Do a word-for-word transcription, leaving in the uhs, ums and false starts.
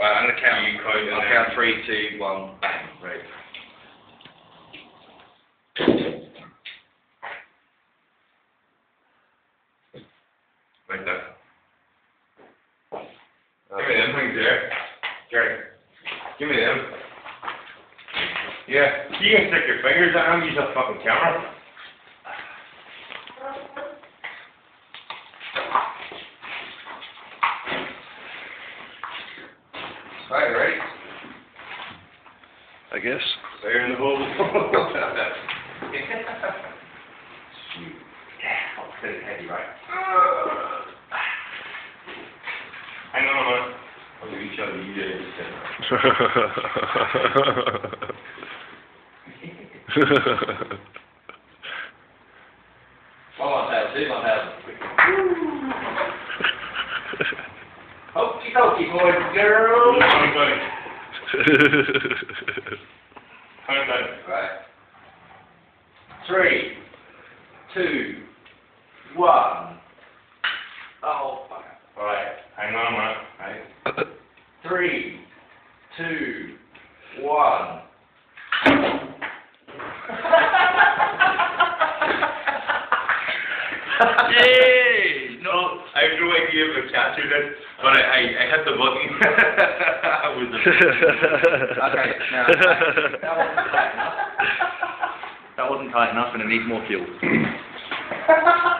Right, I'm gonna count. You quote. I'll count three, two, one, bang. Right. Like that. Give me them things there. Jerry. Give me them. Yeah. You can stick your fingers on them. Use that fucking camera. Right, ready? I guess. Fire in the hole. Shoot. Yeah, I'll put it heavy, right? Hang on, man. I'll give each other you guys. One more time, two more time. Hokey pokey, boys and girls. Right. Three, two, one. Oh, fuck. Alright, hang on, man. Right. Three, two, one. Yay! No, I have no idea if I captured it, but I, I, I hit the button. I was the okay, no, that wasn't tight enough. That wasn't tight enough and it needs more fuel.